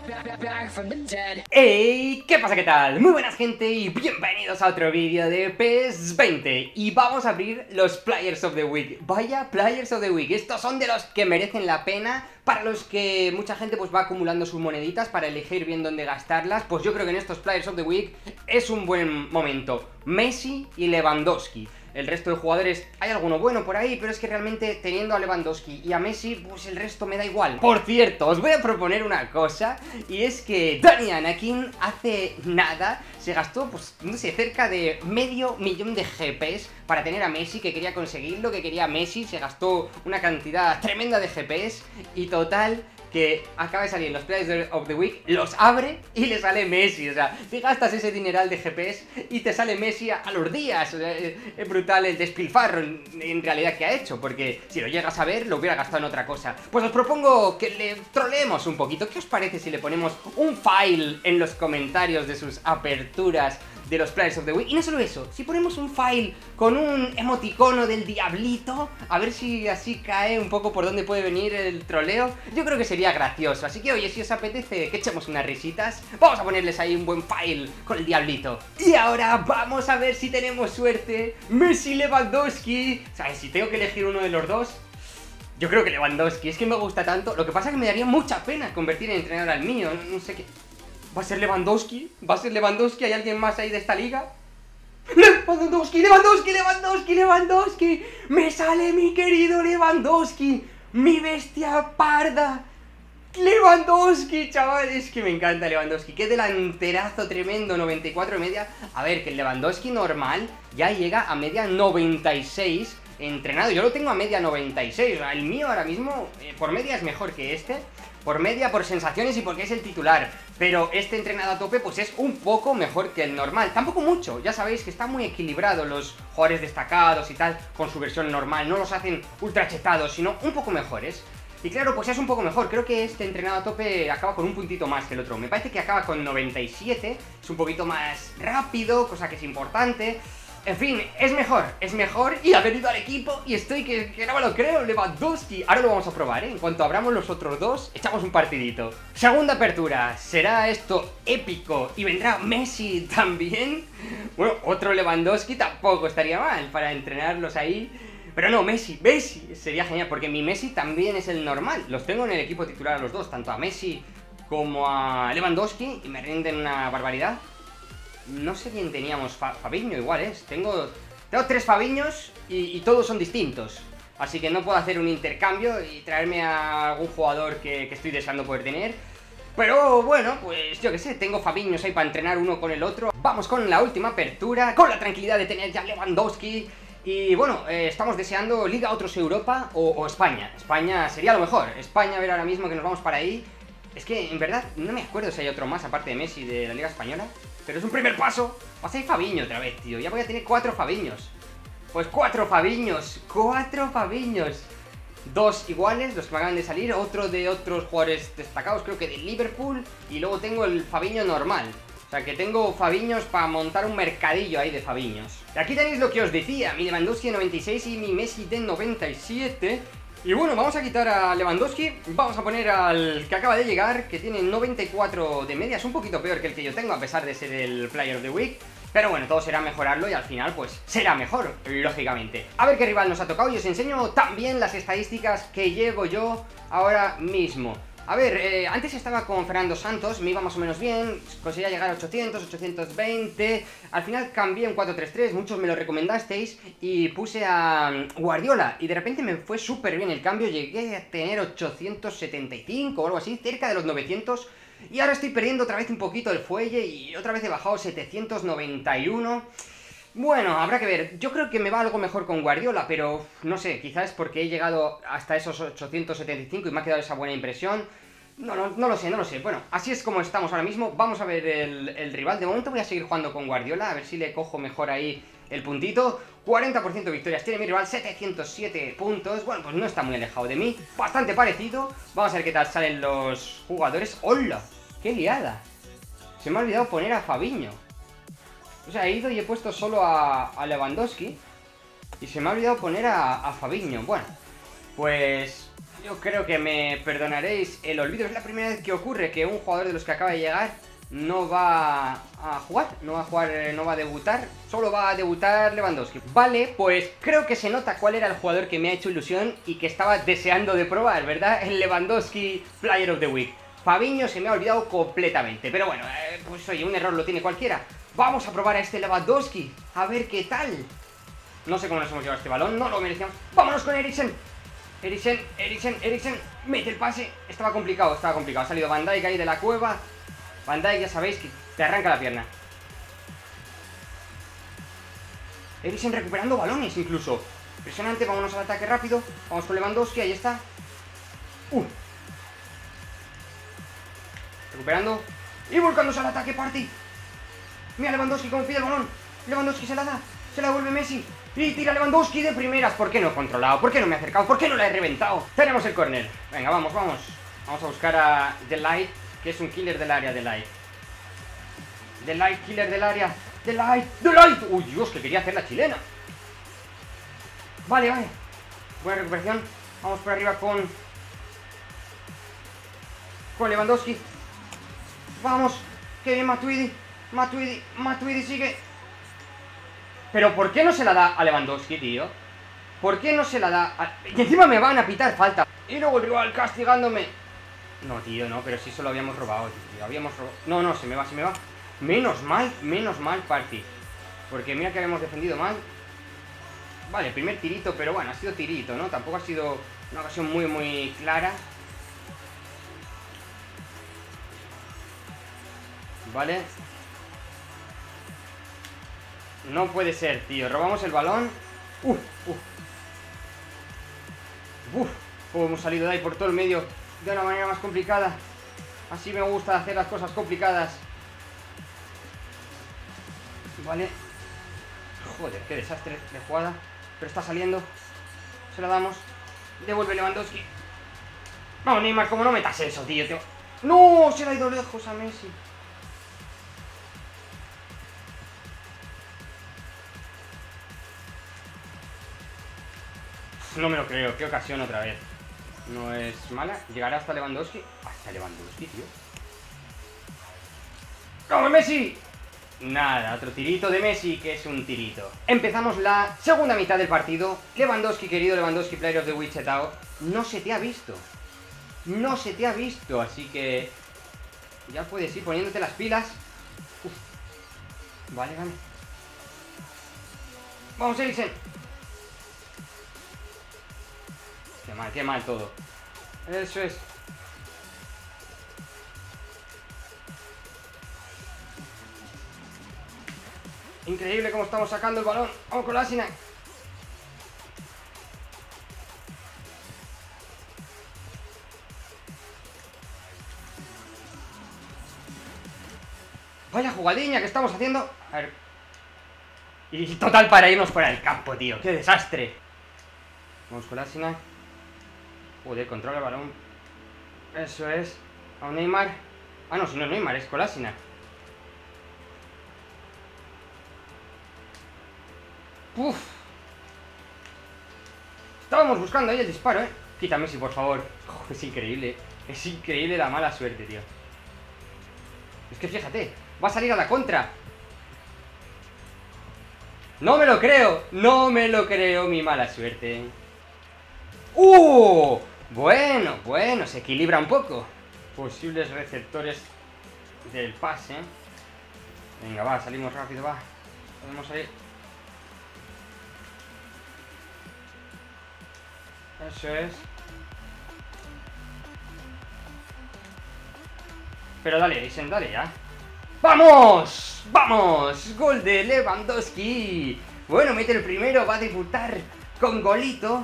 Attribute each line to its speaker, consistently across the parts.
Speaker 1: Hey, ¿qué pasa? ¿Qué tal? Muy buenas gente y bienvenidos a otro vídeo de PES 20. Y vamos a abrir los Players of the Week. Vaya Players of the Week, estos son de los que merecen la pena, para los que mucha gente pues va acumulando sus moneditas para elegir bien dónde gastarlas. Pues yo creo que en estos Players of the Week es un buen momento. Messi y Lewandowski. El resto de jugadores, hay alguno bueno por ahí, pero es que realmente teniendo a Lewandowski y a Messi, pues el resto me da igual. Por cierto, os voy a proponer una cosa, y es que Dani Anakin hace nada se gastó, pues, no sé, cerca de $500,000 de GPs para tener a Messi, que quería conseguirlo, que quería a Messi, se gastó una cantidad tremenda de GPs, y total, que acaba de salir en los Players of the Week, los abre y le sale Messi. O sea, te gastas ese dineral de GPS y te sale Messi a los días. O sea, es brutal el despilfarro en realidad que ha hecho, porque si lo llegas a ver, lo hubiera gastado en otra cosa. Pues os propongo que le troleemos un poquito. ¿Qué os parece si le ponemos un file en los comentarios de sus aperturas de los Players of the Week? Y no solo eso, si ponemos un file con un emoticono del diablito, a ver si así cae un poco por donde puede venir el troleo, yo creo que sería gracioso. Así que oye, si os apetece que echemos unas risitas, vamos a ponerles ahí un buen file con el diablito. Y ahora vamos a ver si tenemos suerte. Messi, Lewandowski. ¿Sabes? Si tengo que elegir uno de los dos, yo creo que Lewandowski. Es que me gusta tanto. Lo que pasa es que me daría mucha pena convertir en entrenador al mío. No sé qué. ¿Va a ser Lewandowski? ¿Va a ser Lewandowski? ¿Hay alguien más ahí de esta liga? ¡Lewandowski! ¡Lewandowski! ¡Lewandowski! ¡Lewandowski! ¡Me sale mi querido Lewandowski! ¡Mi bestia parda! ¡Lewandowski, chaval! Es que me encanta Lewandowski. ¡Qué delanterazo tremendo! 94 de media. A ver, que el Lewandowski normal ya llega a media 96 entrenado. Yo lo tengo a media 96. O sea, el mío ahora mismo por media es mejor que este. Por media, por sensaciones y porque es el titular. Pero este entrenado a tope pues es un poco mejor que el normal. Tampoco mucho, ya sabéis que está muy equilibrado los jugadores destacados y tal con su versión normal. No los hacen ultra chetados, sino un poco mejores. Y claro, pues es un poco mejor. Creo que este entrenado a tope acaba con un puntito más que el otro. Me parece que acaba con 97. Es un poquito más rápido, cosa que es importante. En fin, es mejor y ha venido al equipo y estoy que no me lo creo, Lewandowski. Ahora lo vamos a probar, ¿eh? En cuanto abramos los otros dos, echamos un partidito. Segunda apertura, ¿será esto épico y vendrá Messi también? Bueno, otro Lewandowski tampoco estaría mal para entrenarlos ahí. Pero no, Messi, sería genial, porque mi Messi también es el normal. Los tengo en el equipo titular a los dos, tanto a Messi como a Lewandowski, y me rinden una barbaridad. No sé quién teníamos, Fabinho igual es. Tengo 3 Fabiños y todos son distintos. Así que no puedo hacer un intercambio y traerme a algún jugador que estoy deseando poder tener. Pero bueno, pues yo que sé, tengo Fabiños ahí para entrenar uno con el otro. Vamos con la última apertura, con la tranquilidad de tener ya Lewandowski. Y bueno, estamos deseando Liga Otros Europa o España. España sería lo mejor. España, a ver ahora mismo que nos vamos para ahí. Es que en verdad no me acuerdo si hay otro más aparte de Messi de la Liga Española. Pero es un primer paso. Va a ser Fabinho otra vez, tío. Ya voy a tener 4 Fabiños. Pues 4 Fabiños. 4 Fabiños. 2 iguales, los que me acaban de salir. Otro de otros jugadores destacados, creo que de Liverpool. Y luego tengo el Fabinho normal. O sea que tengo Fabiños para montar un mercadillo ahí de Fabiños. Y aquí tenéis lo que os decía. Mi Lewandowski de 96 y mi Messi de 97. Y bueno, vamos a quitar a Lewandowski, vamos a poner al que acaba de llegar, que tiene 94 de media, es un poquito peor que el que yo tengo, a pesar de ser el Player of the Week. Pero bueno, todo será mejorarlo y al final pues será mejor, lógicamente. A ver qué rival nos ha tocado y os enseño también las estadísticas que llevo yo ahora mismo. A ver, antes estaba con Fernando Santos, me iba más o menos bien, conseguía llegar a 800, 820, al final cambié un 4-3-3, muchos me lo recomendasteis, y puse a Guardiola, y de repente me fue súper bien el cambio, llegué a tener 875 o algo así, cerca de los 900, y ahora estoy perdiendo otra vez un poquito el fuelle, y otra vez he bajado 791... Bueno, habrá que ver. Yo creo que me va algo mejor con Guardiola, pero no sé, quizás es porque he llegado hasta esos 875 y me ha quedado esa buena impresión. No lo sé. Bueno, así es como estamos ahora mismo. Vamos a ver el rival. De momento voy a seguir jugando con Guardiola, a ver si le cojo mejor ahí el puntito. 40% de victorias tiene mi rival, 707 puntos. Bueno, pues no está muy alejado de mí. Bastante parecido. Vamos a ver qué tal salen los jugadores. ¡Hola! ¡Qué liada! Se me ha olvidado poner a Fabinho. O sea, he ido y he puesto solo a Lewandowski y se me ha olvidado poner a Fabinho. Bueno, pues Yo creo que me perdonaréis el olvido. Es la primera vez que ocurre que un jugador de los que acaba de llegar no va a jugar, no va a debutar, solo va a debutar Lewandowski. Vale, pues creo que se nota cuál era el jugador que me ha hecho ilusión y que estaba deseando de probar, ¿verdad? El Lewandowski Player of the Week. Fabinho se me ha olvidado completamente, pero bueno, pues oye, un error lo tiene cualquiera. Vamos a probar a este Lewandowski, a ver qué tal. No sé cómo nos hemos llevado este balón, no lo merecíamos. ¡Vámonos con Eriksen! Eriksen, mete el pase. Estaba complicado, ha salido Van Dijk ahí de la cueva. Van Dijk, ya sabéis que te arranca la pierna. Eriksen recuperando balones incluso. Impresionante, vámonos al ataque rápido. Vamos con Lewandowski, ahí está. Recuperando. Y volcándose al ataque, Party. Mira Lewandowski cómo pide el balón. Lewandowski se la da, se la devuelve Messi. Y tira Lewandowski de primeras. ¿Por qué no he controlado? ¿Por qué no me he acercado? ¿Por qué no la he reventado? Tenemos el córner. Venga, vamos. Vamos a buscar a The Light, que es un killer del área, The Light. The Light, killer del área. The Light. Uy, Dios, que quería hacer la chilena. Vale. Buena recuperación. Vamos por arriba con Lewandowski. Vamos. Qué bien Matuidi sigue. Pero ¿por qué no se la da a Lewandowski, tío? ¿Por qué no se la da a... Y encima me van a pitar falta. Y luego el rival castigándome. No, tío, no, pero sí solo habíamos robado, tío. Habíamos robado. No, se me va. Menos mal, Party. Porque mira que habíamos defendido mal. Vale, primer tirito, pero bueno, ha sido tirito, ¿no? Tampoco ha sido una ocasión muy clara. Vale. No puede ser, tío. Robamos el balón. Hemos salido de ahí por todo el medio de una manera más complicada. Así me gusta hacer las cosas complicadas. Vale. Joder, qué desastre de jugada. Pero está saliendo. Se la damos. Devuelve Lewandowski. Vamos, Neymar, como no metas eso, tío. ¡No! Se le ha ido lejos a Messi. No me lo creo, qué ocasión otra vez. No es mala, llegará hasta Lewandowski. Hasta Lewandowski, tío. ¡Vamos, Messi! Nada, otro tirito de Messi, que es un tirito. Empezamos la segunda mitad del partido. Lewandowski, querido Lewandowski, Player of the Week chetao. No se te ha visto. Así que ya puedes ir poniéndote las pilas. Vale. Vamos, Eriksen. Qué mal todo. Eso es. Increíble cómo estamos sacando el balón. Vamos con Kolasinac. Vaya jugadinha que estamos haciendo. A ver. Y total para irnos fuera del campo, tío. ¡Qué desastre! Vamos con Kolasinac. Joder, controla el balón. Eso es. A un Neymar. Ah, no, si no es Neymar, es Kolasinac. Uf. Estábamos buscando ahí el disparo, ¿eh? Quita Messi, por favor. Es increíble. Es increíble la mala suerte, tío. Es que fíjate, va a salir a la contra. No me lo creo, mi mala suerte. Bueno, se equilibra un poco. Posibles receptores del pase. Venga, va, salimos rápido, va. Podemos salir. Eso es. Pero dale, Eisen, dale ya. ¡Vamos! Gol de Lewandowski. Bueno, mete el primero, va a debutar con golito.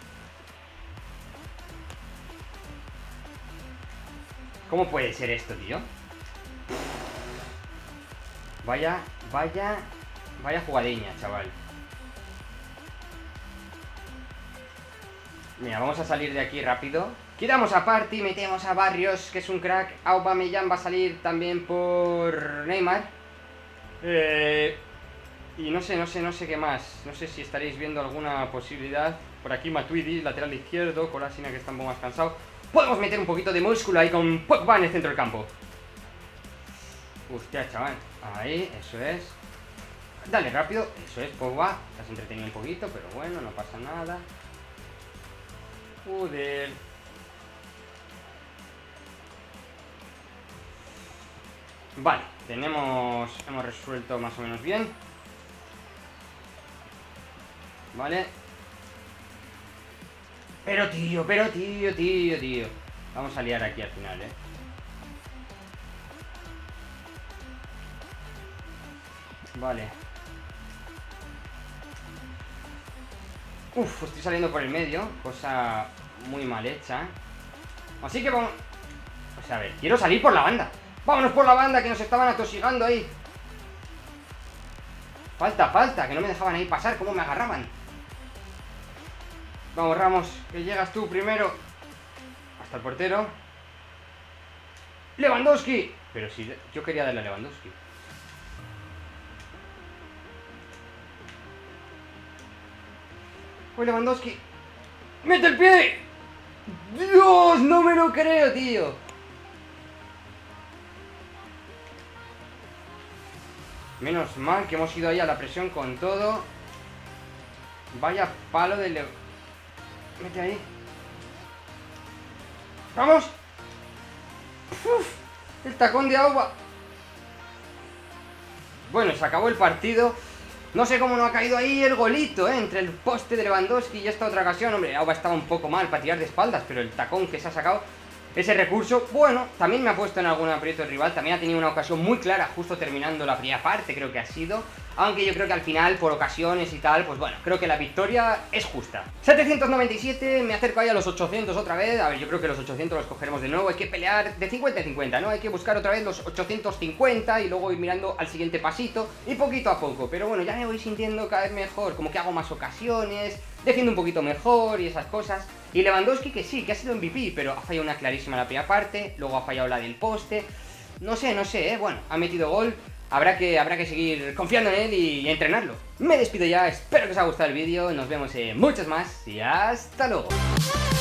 Speaker 1: ¿Cómo puede ser esto, tío? Vaya jugadeña, chaval. Mira, vamos a salir de aquí rápido. Quitamos a Party, metemos a Barrios, que es un crack. Aubameyang va a salir también por Neymar. Y no sé qué más. No sé si estaréis viendo alguna posibilidad. Por aquí Matuidi, lateral izquierdo, Kolasinac que está un poco más cansado. Podemos meter un poquito de músculo ahí con Pogba en el centro del campo. Hostia, chaval. Ahí, eso es. Dale rápido, eso es, Pogba. Te has entretenido un poquito, pero bueno, no pasa nada. Joder. Vale, hemos resuelto más o menos bien. Vale. Pero tío. Vamos a liar aquí al final, Vale. Uf, estoy saliendo por el medio. Cosa muy mal hecha. Así que vamos... O sea, a ver, quiero salir por la banda. Vámonos por la banda, que nos estaban atosigando ahí. Falta, que no me dejaban ahí pasar. ¿Cómo me agarraban? Vamos, Ramos, que llegas tú primero. Hasta el portero. ¡Lewandowski! Pero si yo quería darle a Lewandowski. ¡Uy, Lewandowski! ¡Mete el pie! ¡Dios! No me lo creo, tío. Menos mal que hemos ido ahí a la presión con todo. Vaya palo de Lewandowski. Mete ahí. ¡Vamos! ¡Uf! El tacón de agua. Bueno, se acabó el partido. No sé cómo no ha caído ahí el golito, entre el poste de Lewandowski y esta otra ocasión. Hombre, Auba estaba un poco mal para tirar de espaldas, pero el tacón que se ha sacado, ese recurso, bueno, también me ha puesto en algún aprieto el rival. También ha tenido una ocasión muy clara justo terminando la primera parte, creo que ha sido. Aunque yo creo que al final, por ocasiones y tal, pues bueno, creo que la victoria es justa. 797, me acerco ahí a los 800 otra vez. A ver, yo creo que los 800 los cogeremos de nuevo. Hay que pelear de 50 en 50, ¿no? Hay que buscar otra vez los 850 y luego ir mirando al siguiente pasito. Y poquito a poco, pero bueno, ya me voy sintiendo cada vez mejor. Como que hago más ocasiones, defiendo un poquito mejor y esas cosas. Y Lewandowski que sí, que ha sido MVP, pero ha fallado una clarísima en la primera parte. Luego ha fallado la del poste. No sé, bueno, ha metido gol. Habrá que seguir confiando en él y entrenarlo. Me despido ya, espero que os haya gustado el vídeo, nos vemos en muchos más y hasta luego.